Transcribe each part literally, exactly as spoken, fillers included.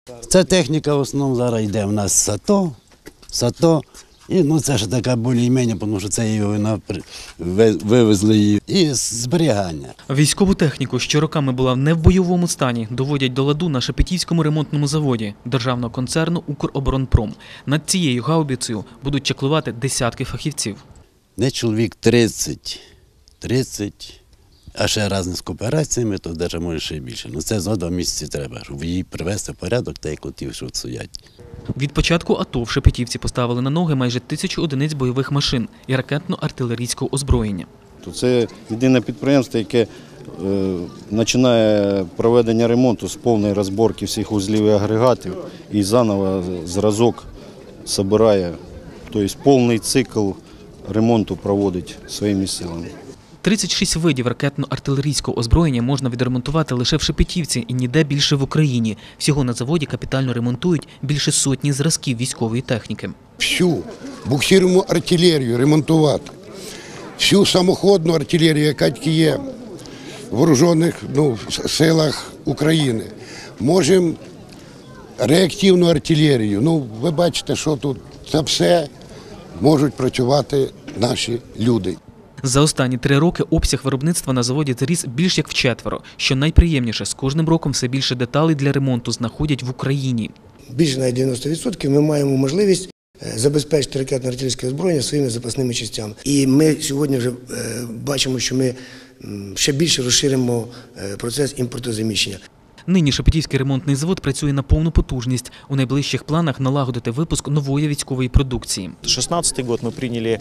Ця техніка в основному зараз йде в нас САТО, САТО. І ну, це ж така більш-менш, тому що це її вивезли її. І зберігання. Військову техніку, що роками була не в бойовому стані, доводять до ладу на Шепетівському ремонтному заводі державного концерну «Укроборонпром». Над цією гаубицею будуть чеклувати десятки фахівців. Не чоловік тридцять, тридцять, а ще разом з коопераціями, то навіть може ще більше. Ну це за два місяці треба, щоб її привести в порядок, та як ті, що стоять. Від початку АТО в Шепетівці поставили на ноги майже тисячу одиниць бойових машин і ракетно-артилерійського озброєння. Це єдине підприємство, яке е, починає проведення ремонту з повної розборки всіх узлів і агрегатів і заново зразок збирає, тобто повний цикл ремонту проводить своїми силами. тридцять шість видів ракетно-артилерійського озброєння можна відремонтувати лише в Шепетівці і ніде більше в Україні. Всього на заводі капітально ремонтують більше сотні зразків військової техніки. Всю буксирну артилерію ремонтувати, всю самоходну артилерію, яка є в вооружених ну, силах України. Можемо реактивну артилерію. Ну, ви бачите, що тут це все можуть працювати наші люди. За останні три роки обсяг виробництва на заводі зріс більш як вчетверо. Що найприємніше, з кожним роком все більше деталей для ремонту знаходять в Україні. Більше навіть дев'яносто відсотків ми маємо можливість забезпечити ракетно-артилерійське озброєння своїми запасними частями. І ми сьогодні вже бачимо, що ми ще більше розширимо процес імпортозаміщення. Нині Шепетівський ремонтний завод працює на повну потужність. У найближчих планах налагодити випуск нової військової продукції. две тысячи шестнадцатый год мы приняли,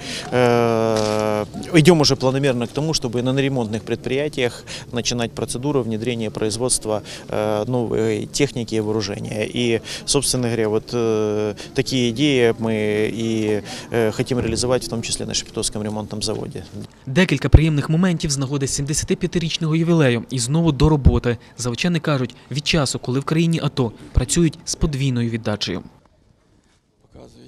э, идем уже планомерно к тому, чтобы на ремонтных предприятиях начинать процедуру внедрения производства э, новой техники и вооружения. И, собственно говоря, вот э, такие идеи мы и э, хотим реализовать, в том числе на Шепетовском ремонтном заводе. Декілька приємних моментів з нагоди сімдесятип'ятирічного ювілею. І знову до роботи. Заводчани кажуть, від часу, коли в країні АТО працюють з подвійною віддачею. Показує.